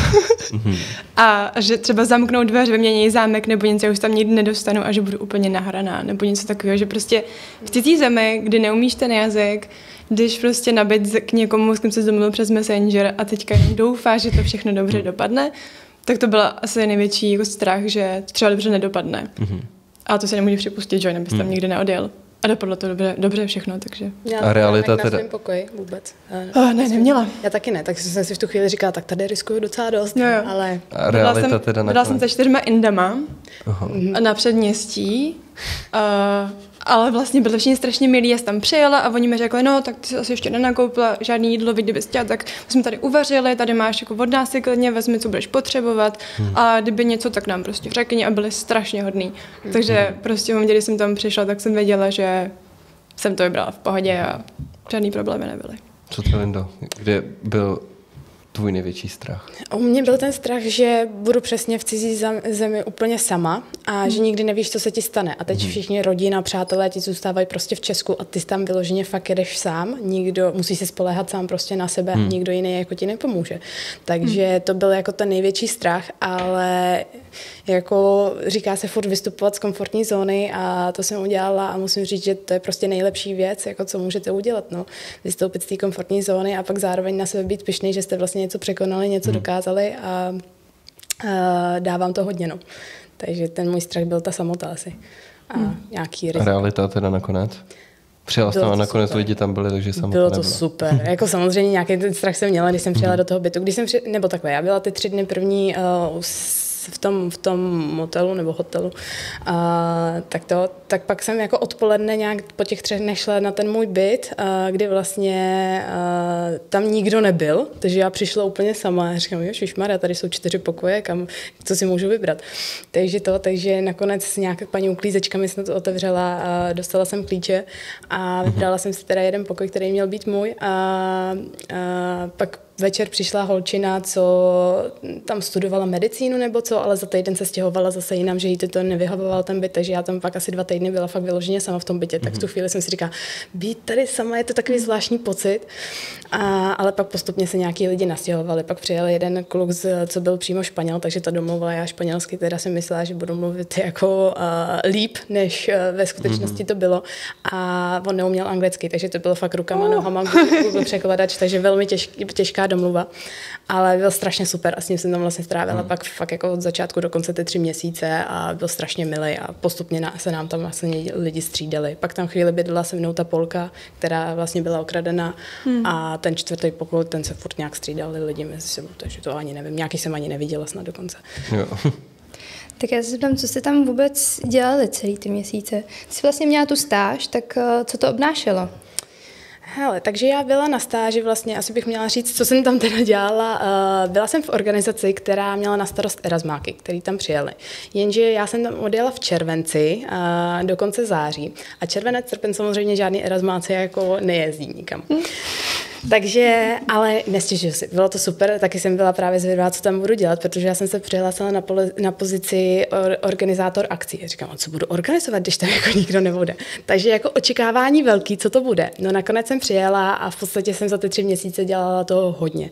a že třeba zamknou dveře, vymění zámek nebo něco, já už tam nikdy nedostanu a že budu úplně nahraná nebo něco takového, že prostě v cizí zemi, kdy neumíš ten jazyk, když prostě na byt k někomu, s kým se domluvil přes Messenger a teďka doufáš, že to všechno dobře dopadne, tak to byla asi největší jako strach, že třeba dobře nedopadne. A to se nemůže připustit, že abys tam nikdy neodjel. A dopadlo to dobře všechno, takže... A realita teda... Na svém pokoji vůbec. Ne, neměla. Já taky ne, tak jsem si v tu chvíli říkala, tak tady riskuju docela dost, jo. ale... A realita teda byla jsem se 4 indama na předměstí, ale vlastně byli všichni strašně milí, já jsem tam přijela a oni mi řekli, no, tak ty jsi asi ještě nenakoupila žádný jídlo, kdybys chtěla, tak jsme tady uvařili, tady máš jako od nás si klidně, vezmi, co budeš potřebovat a kdyby něco, tak nám prostě řekni a byli strašně hodný. Takže prostě v momentě, kdy jsem tam přišla, tak jsem věděla, že jsem to vybrala v pohodě a žádný problémy nebyly. Co to, Lindo? Kde byl tvůj největší strach? U mě byl ten strach, že budu přesně v cizí zemi úplně sama a že nikdy nevíš, co se ti stane. A teď všichni rodina, přátelé ti zůstávají prostě v Česku a ty tam vyloženě fakt jedeš sám. Nikdo musí se spoléhat sám prostě na sebe, nikdo jiný jako ti nepomůže. Takže to byl jako ten největší strach, ale jako říká se furt vystupovat z komfortní zóny a to jsem udělala a musím říct, že to je prostě nejlepší věc, jako co můžete udělat. No. Vystoupit z té komfortní zóny a pak zároveň na sebe být pyšný, že jste vlastně něco překonali, něco dokázali a dávám to hodně. No. Takže ten můj strach byl ta samota asi. A nějaký riziko. A realita teda nakonec? Přijela jsem a nakonec super. Lidi tam byli, takže samotná bylo to super. Jako samozřejmě nějaký ten strach jsem měla, když jsem přijela do toho bytu. Nebo takhle, já byla ty 3 dny první v tom motelu nebo hotelu, tak pak jsem jako odpoledne nějak po těch 3 dnech šla na ten můj byt, kdy vlastně tam nikdo nebyl, takže já přišla úplně sama a říkám, ježišmarja, tady jsou 4 pokoje, co si můžu vybrat. Takže nakonec nějaká paní uklízečka mi se to otevřela a dostala jsem klíče a vybrala jsem si teda jeden pokoj, který měl být můj a pak večer přišla holčina, co tam studovala medicínu nebo co, ale za týden se stěhovala zase jinam, že jí to nevyhovoval ten byt, takže já tam pak asi 2 týdny byla fakt vyloženě sama v tom bytě. Tak v tu chvíli jsem si říkala, být tady sama je to takový zvláštní pocit, ale pak postupně se nějaký lidi nastěhovali. Pak přijel jeden kluk, co byl přímo Španěl, takže to domluvila já španělsky, teda jsem myslela, že budu mluvit jako líp, než ve skutečnosti to bylo. A on neuměl anglicky, takže to bylo fakt rukama, nohama, Google překladač, takže velmi těžká domluva, ale byl strašně super a s ním jsem tam vlastně strávila pak fakt jako od začátku do konce ty 3 měsíce a byl strašně milý a postupně se nám tam vlastně lidi střídali. Pak tam chvíli bydlela se mnou ta Polka, která vlastně byla okradená a ten 4. pokoj, ten se furt nějak střídali lidi mezi sebou, takže to ani nevím, nějaký jsem ani neviděla snad dokonce. Jo. Tak já se zeptám, co jste tam vůbec dělali celý ty měsíce? Jsi vlastně měla tu stáž, tak co to obnášelo? Hele, takže já byla na stáži vlastně, asi bych měla říct, co jsem tam teda dělala. Byla jsem v organizaci, která měla na starost erasmáky, který tam přijeli. Jenže já jsem tam odjela v červenci do konce září. A červenec, srpen samozřejmě žádný erasmáci jako nejezdí nikam. Takže, ale nestěžuji si. Bylo to super, taky jsem byla právě zvědavá, co tam budu dělat, protože já jsem se přihlásila na pozici organizátor akcí. Já říkám, co budu organizovat, když tam jako nikdo nebude. Takže jako očekávání velký, co to bude. No nakonec jsem přijela a v podstatě jsem za ty 3 měsíce dělala to hodně.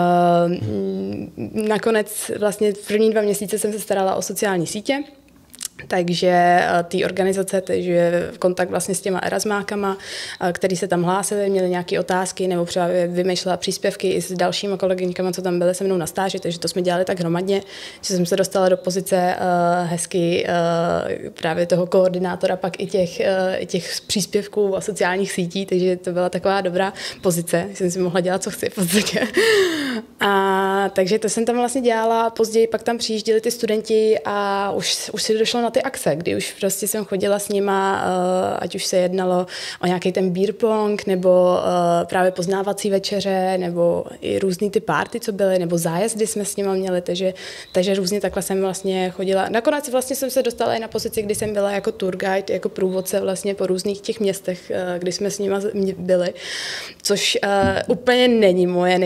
Nakonec vlastně v první 2 měsíce jsem se starala o sociální sítě, Takže té organizace, takže v kontakt vlastně s těma erasmákama, který se tam hlásili, měli nějaké otázky nebo třeba vymýšlela příspěvky i s dalšíma kolegyňkama, co tam byly se mnou na stáži, takže to jsme dělali tak hromadně, že jsem se dostala do pozice hezky právě toho koordinátora, pak i těch příspěvků a sociálních sítí, takže to byla taková dobrá pozice, jsem si mohla dělat, co chci v podstatě. A takže to jsem tam vlastně dělala, později pak tam přijížděli ty studenti a už si došlo na ty akce, kdy už prostě jsem chodila s nima, ať už se jednalo o nějaký ten beer pong, nebo právě poznávací večeře, nebo i různý ty party, co byly, nebo zájezdy jsme s nima měli, takže různě takhle jsem vlastně chodila. Nakonec vlastně jsem se dostala i na pozici, kdy jsem byla jako tour guide, jako průvodce vlastně po různých těch městech, kdy jsme s nima byli, což úplně není moje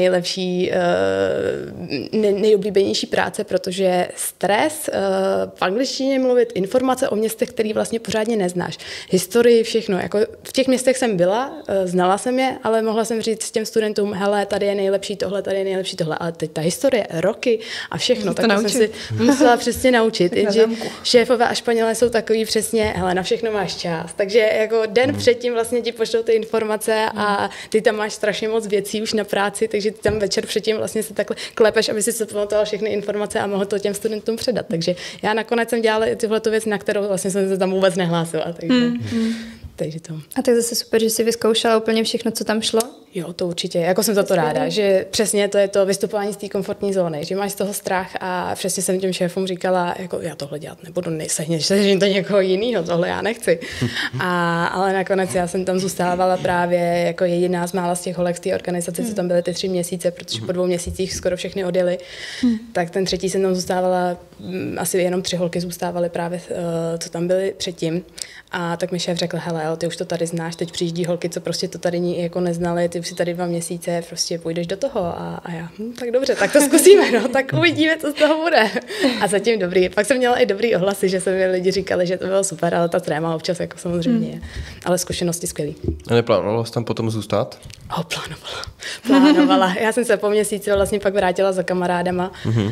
nejoblíbenější práce, protože stres, v angličtině mluvit, informace o městech, který vlastně pořádně neznáš, historii, všechno. Jako v těch městech jsem byla, znala jsem je, ale mohla jsem říct s těm studentům, hele, tady je nejlepší tohle, tady je nejlepší tohle, ale teď ta historie, roky a všechno, tak jsem si musela přesně naučit. Jenže šéfové a Španělé jsou takový přesně, hele, na všechno máš čas. Takže jako den předtím vlastně ti pošlou ty informace a ty tam máš strašně moc věcí už na práci, takže ty tam večer předtím vlastně se takhle klepeš, aby si se pamatoval všechny informace a mohl to těm studentům předat. Takže já nakonec jsem dělala i tyhle věc, na kterou vlastně jsem se tam vůbec nehlásila. Takže to. A tak zase super, že jsi vyzkoušela úplně všechno, co tam šlo? Jo, to určitě. Jako jsem za to ráda, že přesně to je to vystupování z té komfortní zóny, že máš z toho strach a přesně jsem těm šéfům říkala, jako já tohle dělat nebudu, sežím to někoho jiného, tohle já nechci. Ale nakonec já jsem tam zůstávala právě jako jediná z mála z těch holek z té organizace, co tam byly ty 3 měsíce, protože po 2 měsících skoro všechny odjeli. Tak ten třetí jsem tam zůstávala, asi jenom 3 holky zůstávaly právě, co tam byly předtím. A tak mi šéf řekl, hele, ty už to tady znáš, teď přijíždí holky, co prostě to tady jako neznali, ty už si tady 2 měsíce, prostě půjdeš do toho. A já, tak dobře, tak to zkusíme, no, tak uvidíme, co z toho bude. A zatím dobrý. Pak jsem měla i dobrý ohlasy, že se mi lidi říkali, že to bylo super, ale ta tréma občas jako samozřejmě. Ale zkušenosti skvělý. A neplánovala jsi tam potom zůstat? Plánovala. Já jsem se po měsíci vlastně pak vrátila za kamarádama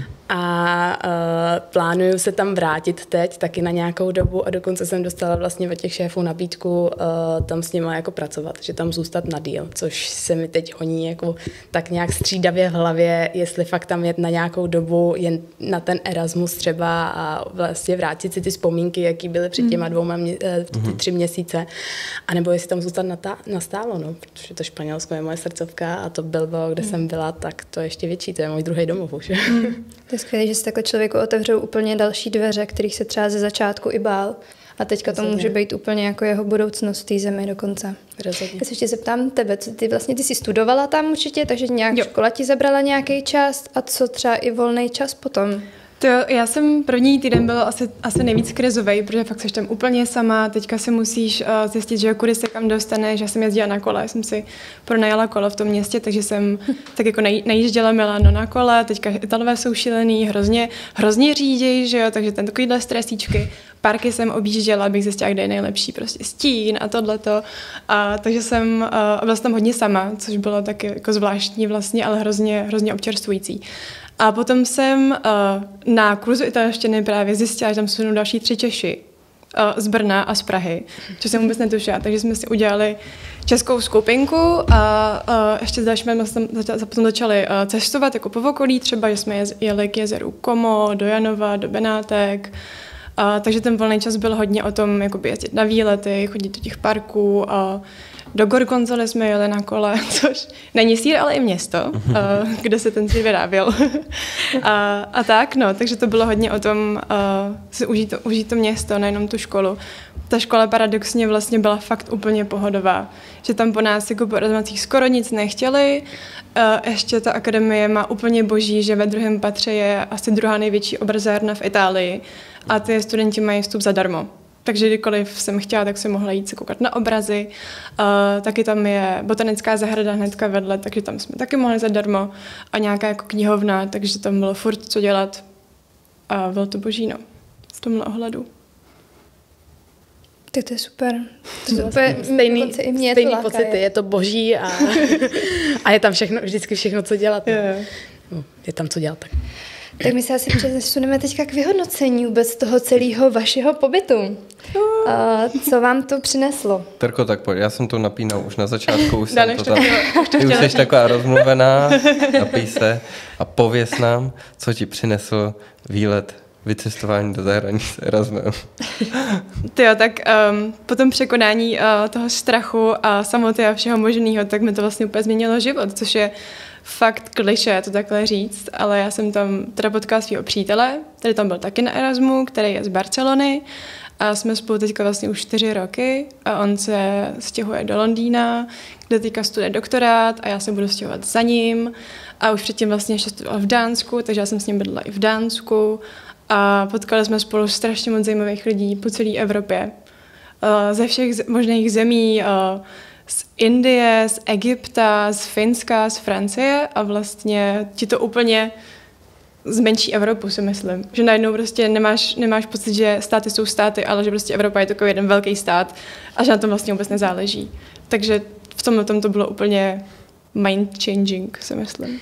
a plánuju se tam vrátit teď taky na nějakou dobu a dokonce jsem dostala vlastně od těch šéfů nabídku tam s nima jako pracovat, že tam zůstat na díl, což se mi teď honí jako tak nějak střídavě v hlavě, jestli fakt tam jet na nějakou dobu jen na ten Erasmus třeba a vlastně vrátit si ty vzpomínky, jaký byly před těma 3 měsíce, anebo jestli tam zůstat nastálo, no, protože to Španělsko je moje srdcovka a to Bilbao, kde jsem byla, tak to je ještě větší, to je můj druhý domov už. To je skvělé, že se takhle člověku otevřou úplně další dveře, kterých se třeba ze začátku i bál. A teďka to může být úplně jako jeho budoucnost v té zemi dokonce. Rozhodně. Já se ještě zeptám tebe, co ty jsi studovala tam určitě, takže nějak škola ti zabrala nějaký čas a co třeba i volný čas potom? To já jsem první týden byla asi nejvíc krizovej, protože fakt jsi tam úplně sama, teďka si musíš zjistit, že kudy se kam dostaneš, já jsem jezdila na kole, jsem si pronajala kolo v tom městě, takže jsem tak jako najížděla Milano na kole, teďka Italové jsou šílený, hrozně říděj, že jo, takže ten takovýhle stresíčky. Parky jsem objížděla, abych zjistila, kde je nejlepší prostě stín a tohleto. Takže jsem byla tam hodně sama, což bylo taky jako zvláštní vlastně, ale hrozně občerstvující. A potom jsem na kurzu italštiny právě zjistila, že tam jsou další 3 Češi z Brna a z Prahy, což jsem vůbec netušila. Takže jsme si udělali českou skupinku a ještě s dalšími jsme potom začali cestovat jako po okolí, třeba, že jsme jeli k jezeru Como, do Janova, do Benátek. Takže ten volný čas byl hodně o tom jakoby jezdit na výlety, chodit do těch parků. Do Gorgonzoly jsme jeli na kole, což není sýr, ale i město, kde se ten sýr vyráběl. a tak, no, takže to bylo hodně o tom si užít to město, nejenom tu školu. Ta škola paradoxně vlastně byla fakt úplně pohodová, že tam po nás jako po Erasmacích skoro nic nechtěli. Ještě ta akademie má úplně boží, že ve 2. patře je asi 2. největší obrazárna v Itálii a ty studenti mají vstup zadarmo. Takže kdykoliv jsem chtěla, tak jsem mohla jít se koukat na obrazy. Taky tam je botanická zahrada hnedka vedle, takže tam jsme taky mohli zadarmo. A nějaká jako knihovna, takže tam bylo furt co dělat. A bylo to boží, no, v tomhle ohledu. Tak to je super. To je úplně stejný pocity, je to boží a je tam vždycky všechno, co dělat. No. Je tam co dělat. Tak. Tak my se asi přesuneme teďka k vyhodnocení vůbec toho celého vašeho pobytu. Co vám to přineslo? Terko, tak pojď, já jsem to napínal už na začátku, už jsem to tam... Ty už jsi taková rozmluvená, napij se a pověz nám, co ti přinesl výlet, vycestování do zahraničí s Erasmem. Tyjo, tak po tom překonání toho strachu a samoty a všeho možného, tak mi to vlastně úplně změnilo život, což je fakt klišé to takhle říct, ale já jsem tam teda potkala svého přítele, který tam byl taky na Erasmu, který je z Barcelony a jsme spolu teďka vlastně už 4 roky a on se stěhuje do Londýna, kde teďka studuje doktorát a já se budu stěhovat za ním a už předtím vlastně ještě studoval v Dánsku, takže já jsem s ním bydlela i v Dánsku a potkali jsme spolu strašně moc zajímavých lidí po celé Evropě. Ze všech možných zemí, z Indie, z Egypta, z Finska, z Francie a vlastně ti to úplně zmenší Evropu, si myslím. Že najednou prostě nemáš pocit, že státy jsou státy, ale že prostě Evropa je takový jeden velký stát a že na tom vlastně vůbec nezáleží. Takže v tomhle tom to bylo úplně mind-changing, si myslím.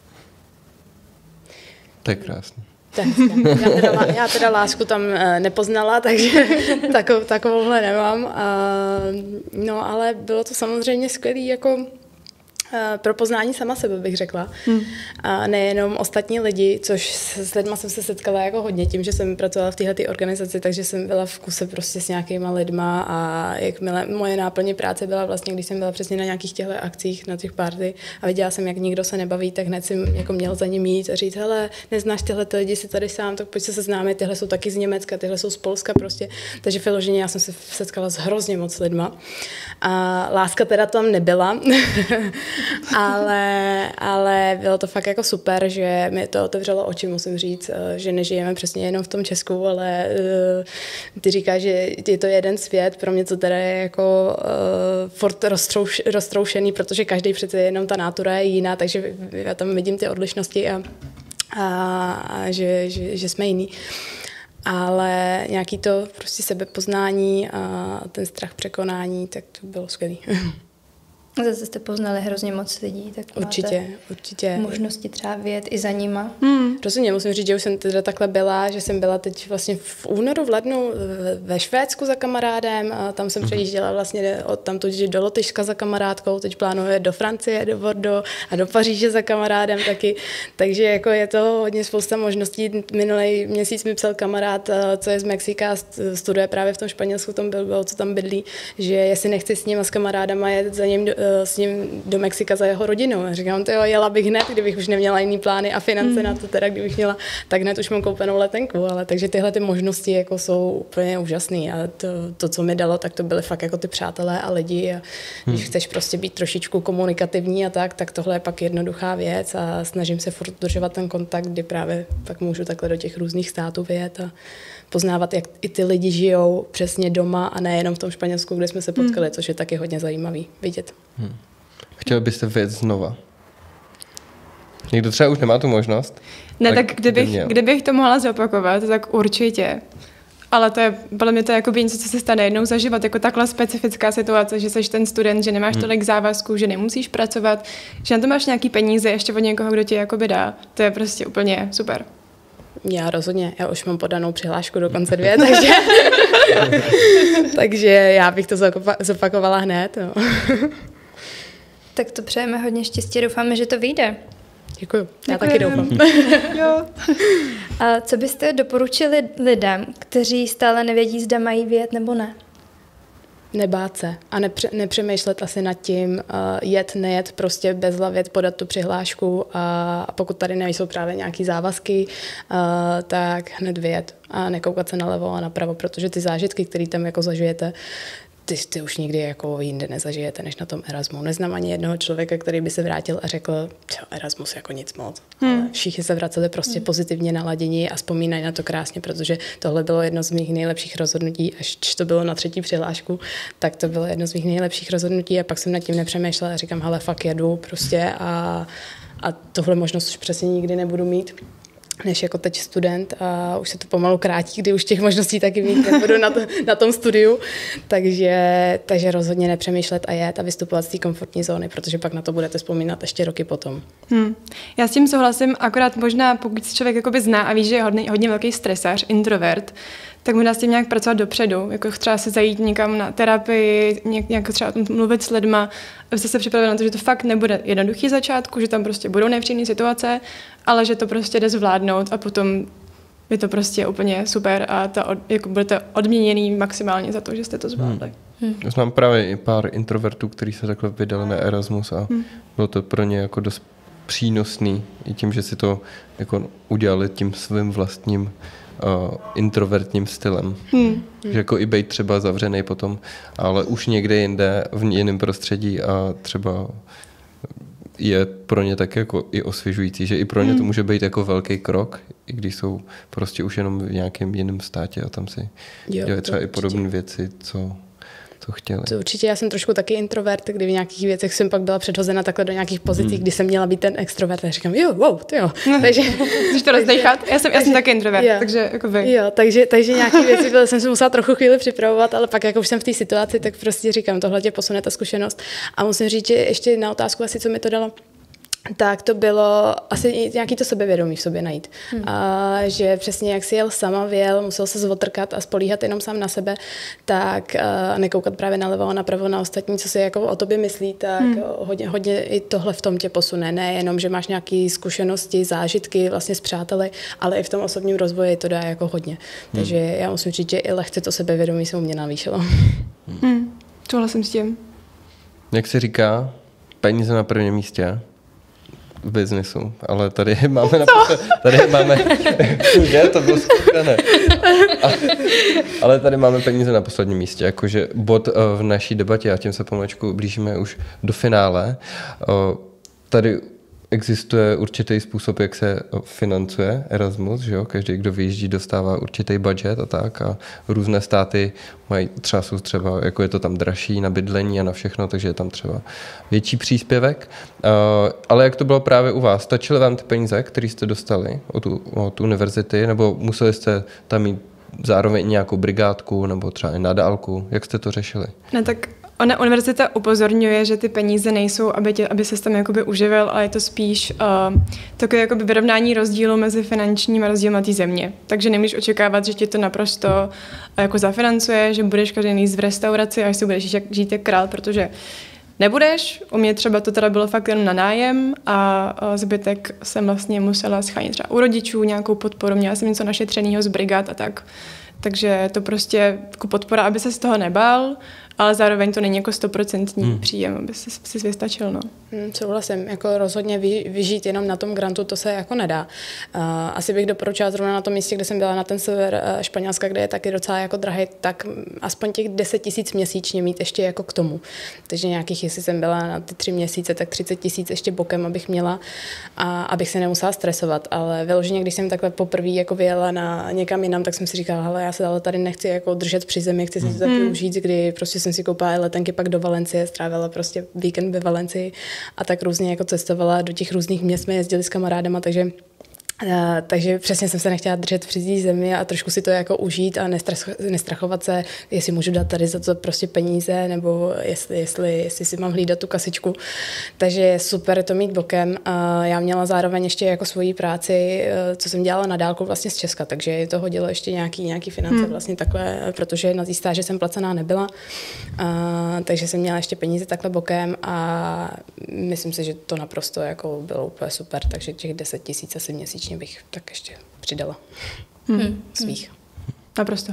To je krásný. Já teda lásku tam nepoznala, takže takovouhle nemám. No ale bylo to samozřejmě skvělý jako pro poznání sama sebe, bych řekla. A nejenom ostatní lidi, což s lidma jsem se setkala jako hodně tím, že jsem pracovala v této organizaci, takže jsem byla v kuse prostě s nějakýma lidma a jakmile moje náplně práce byla vlastně, když jsem byla přesně na nějakých těchto akcích, na těch party a viděla jsem, jak nikdo se nebaví, tak hned jsem jako měl za ním jít a říct, hele, neznáš tyhle lidi, jsi tady sám, tak pojď se seznámit, tyhle jsou taky z Německa, tyhle jsou z Polska prostě. Takže vyloženě já jsem se setkala s hrozně moc lidma. A láska teda tam nebyla. ale bylo to fakt jako super, že mi to otevřelo oči, musím říct, že nežijeme přesně jenom v tom Česku, ale ty říkáš, že je to jeden svět, pro mě to teda je jako furt roztroušený, protože každý přece jenom ta nátura je jiná, takže já tam vidím ty odlišnosti a že jsme jiný. Ale nějaký to prostě sebepoznání a ten strach překonání, tak to bylo skvělý. Zase jste poznali hrozně moc lidí, tak určitě. možnosti třeba vyjet i za nima. Rozumím, musím říct, že už jsem teda takhle byla, že jsem byla teď vlastně v únoru, v lednu ve Švédsku za kamarádem a tam jsem přejížděla vlastně odtamtud do Lotyšska za kamarádkou, teď plánuje do Francie, do Bordeaux a do Paříže za kamarádem taky, takže jako je to hodně spousta možností. Minulý měsíc mi psal kamarád, co je z Mexika, studuje právě v tom Španělsku, tam byl, co tam bydlí, že jestli nechci s ním a s kamarádama jet za ním s ním do Mexika za jeho rodinou. A říkám, to jo, jela bych hned, kdybych už neměla jiný plány a finance na to teda, kdybych měla, tak hned už mám koupenou letenku, ale takže tyhle ty možnosti jako jsou úplně úžasný a to, co mi dalo, tak to byly fakt jako ty přátelé a lidi a když chceš prostě být trošičku komunikativní a tak tohle je pak jednoduchá věc a snažím se furt udržovat ten kontakt, kdy právě pak můžu takhle do těch různých států vyjet a poznávat, jak i ty lidi žijou přesně doma a nejenom v tom Španělsku, kde jsme se potkali, což je taky hodně zajímavý vidět. Chtěl byste vyjet znova? Někdo třeba už nemá tu možnost? Ne, tak kdybych to mohla zopakovat, tak určitě. Ale to je, podle mě to je jako něco, co se stane jednou za život, jako takhle specifická situace, že jsi ten student, že nemáš tolik závazků, že nemusíš pracovat, že na to máš nějaký peníze ještě od někoho, kdo ti jakoby dá. To je prostě úplně super. Já rozhodně, já už mám podanou přihlášku dokonce 2, takže já bych to zopakovala hned. No. Tak to přejeme hodně štěstí, doufáme, že to vyjde. Děkuju, já taky doufám. Jo. A co byste doporučili lidem, kteří stále nevědí, zda mají vyjet nebo ne? Nebát se a nepřemýšlet asi nad tím, jet, nejet, prostě bezhlavět, podat tu přihlášku a pokud tady nejsou právě nějaký závazky, tak hned vyjet a nekoukat se nalevo a napravo, protože ty zážitky, které tam jako zažijete, ty už nikdy jako jinde nezažijete, než na tom Erasmu. Neznám ani jednoho člověka, který by se vrátil a řekl, Erasmus jako nic moc. Ale všichni se vraceli prostě pozitivně naladění a vzpomínají na to krásně, protože tohle bylo jedno z mých nejlepších rozhodnutí, až to bylo na 3. přihlášku, tak to bylo jedno z mých nejlepších rozhodnutí a pak jsem nad tím nepřemýšlela a říkám, hele, fakt jedu prostě a tohle možnost už přesně nikdy nebudu mít. než jako teď student a už se to pomalu krátí, kdy už těch možností taky mít nebudu na tom studiu, takže rozhodně nepřemýšlet a jet a vystupovat z té komfortní zóny, protože pak na to budete vzpomínat ještě roky potom. Já s tím souhlasím, akorát možná pokud se člověk jakoby zná a ví, že je hodně velký stresař, introvert, tak možná s tím nějak pracovat dopředu, jako třeba se zajít někam na terapii, nějak třeba mluvit s lidma, abyste se připravili na to, že to fakt nebude jednoduchý začátku, že tam prostě budou nepříjemné situace, ale že to prostě jde zvládnout a potom je to prostě úplně super a jako budete odměněný maximálně za to, že jste to zvládli. Já znám právě i pár introvertů, kteří se takhle vydali na Erasmus a bylo to pro ně jako dost přínosný i tím, že si to jako udělali tím svým vlastním introvertním stylem. Že jako i být třeba zavřený potom, ale už někde jinde v jiném prostředí a třeba je pro ně tak jako i osvěžující, že i pro ně to může být jako velký krok, i když jsou prostě už jenom v nějakém jiném státě a tam si dělají třeba i podobné věci, co chtěli. To určitě, já jsem trošku taky introvert, kdy v nějakých věcech jsem pak byla předhozena takhle do nějakých pozicí, kdy jsem měla být ten extrovert a říkám, Takže chceš to rozdechat? Já jsem taky introvert, takže jako vy. Jo, takže nějaké věci jsem se musela trochu chvíli připravovat, ale pak jako už jsem v té situaci, tak prostě říkám, tohle tě posune ta zkušenost. A musím říct, že ještě na otázku asi, co mi to dalo, tak to bylo asi nějaký to sebevědomí v sobě najít. A že přesně jak si jel sama, musel se zvotrkat a spolíhat jenom sám na sebe, tak nekoukat právě nalevo a napravo na ostatní, co si jako o tobě myslí, tak hodně i tohle v tom tě posune. Ne jenom, že máš nějaké zkušenosti, zážitky vlastně s přáteli, ale i v tom osobním rozvoji to dá jako hodně. Takže já musím říct, že i lehce to sebevědomí se u mě navýšilo. Souhlasím s tím. Jak se říká, peníze na prvním místě v biznesu, ale tady máme to bylo zkušené. Ale tady máme peníze na posledním místě, jakože bod v naší debatě a tím se pomalečku blížíme už do finále. Tady existuje určitý způsob, jak se financuje Erasmus, že jo? Každý, kdo vyjíždí, dostává určitý budget a tak a různé státy mají třeba, jako je to tam dražší na bydlení a na všechno, takže je tam třeba větší příspěvek. Ale jak to bylo právě u vás? Stačily vám ty peníze, které jste dostali od univerzity, nebo museli jste tam mít zároveň nějakou brigádku nebo třeba i na dálku? Jak jste to řešili? Ne, tak univerzita upozorňuje, že ty peníze nejsou, aby se tam jakoby uživil, ale je to spíš takové jakoby vyrovnání rozdílu mezi finančním a rozdílem na té země. Takže nemůžeš očekávat, že ti to naprosto jako zafinancuje, že budeš každý den jíst v restauraci a že si budeš žít jak král, protože nebudeš. U mě třeba to teda bylo fakt jenom na nájem a zbytek jsem vlastně musela schánit třeba u rodičů nějakou podporu. Měla jsem něco našetřenýho z brigád a tak. Takže to prostě jako podpora, aby se z toho nebál, ale zároveň to není jako 100% příjem, aby si vystačil. No. Souhlasím, jako rozhodně vyžít jenom na tom grantu, to se jako nedá. Asi bych doporučila zrovna na tom místě, kde jsem byla na ten sever Španělska, kde je taky docela jako drahý, tak aspoň těch 10 000 měsíčně mít ještě jako k tomu. Takže nějakých, jestli jsem byla na ty 3 měsíce, tak 30 000 ještě bokem, abych měla a abych se nemusela stresovat. Ale vyloženě, když jsem takhle poprvé jako vyjela někam jinam, tak jsem si říkala, hele, já se tady nechci jako držet při zemi, chci si to taky užít, kdy prostě jsem si koupila letenky pak do Valencie, strávila prostě víkend ve Valencii a tak různě jako cestovala do těch různých měst, jsme jezdili s kamarádama, takže přesně jsem se nechtěla držet při té zemi a trošku si to jako užít a nestrachovat se, jestli můžu dát tady za to prostě peníze, nebo jestli si mám hlídat tu kasičku. Takže je super to mít bokem. A já měla zároveň ještě jako svoji práci, co jsem dělala na dálku vlastně z Česka, takže to hodilo ještě nějaký finance vlastně takhle, protože na té stáži jsem placená nebyla. Takže jsem měla ještě peníze takhle bokem a myslím si, že to naprosto jako bylo úplně super, takže těch 10 000 asi měsíčně bych tak ještě přidala svých. Naprosto.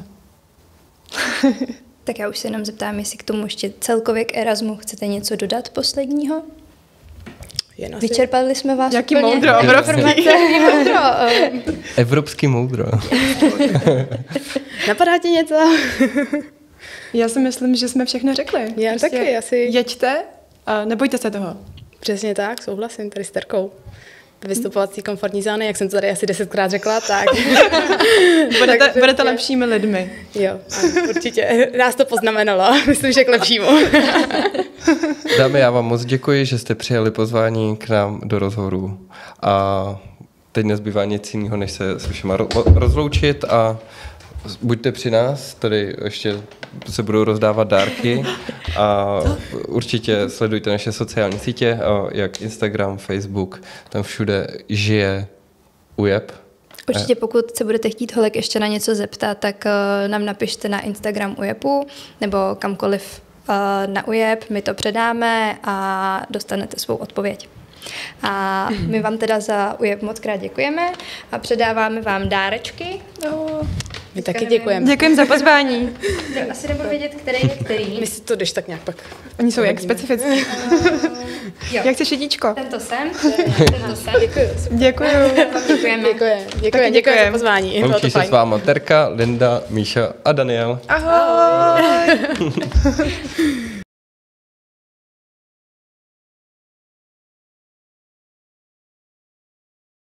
Tak já už se jenom zeptám, jestli k tomu ještě celkově k Erasmu chcete něco dodat posledního? Vyčerpali jsme vás jaký úplně. Moudro, obrovský. Evropský moudro. Napadá ti něco? Já si myslím, že jsme všechno řekli. Já prostě taky asi. Jeďte a nebojte se toho. Přesně tak, souhlasím tady s Terkou. Vystupovat z té komfortní zóny, jak jsem to tady asi 10krát řekla, tak... Budete lepšími lidmi. Jo, určitě. Nás to poznamenalo. Myslím, že k lepšímu. Dámy, já vám moc děkuji, že jste přijali pozvání k nám do rozhovoru. A teď nezbývá nic jiného, než se s všema rozloučit a buďte při nás, tady ještě se budou rozdávat dárky a určitě sledujte naše sociální sítě, jak Instagram, Facebook, tam všude žije UJEP. Určitě pokud se budete chtít Holek ještě na něco zeptat, tak nám napište na Instagram UJEPu nebo kamkoliv na UJEP, my to předáme a dostanete svou odpověď. A my vám teda za UJEP moc krát děkujeme a předáváme vám dárečky. My taky děkujeme. Děkujeme za pozvání. Asi nebudu vědět, který je který. My si to jdeš tak nějak pak. Oni jsou jak specifický. Jak chceš jedíčko? Tento sem. Děkuju. Děkujeme. Děkujeme za pozvání. Loučí se s váma Terka, Linda, Míša a Daniel. Ahoj.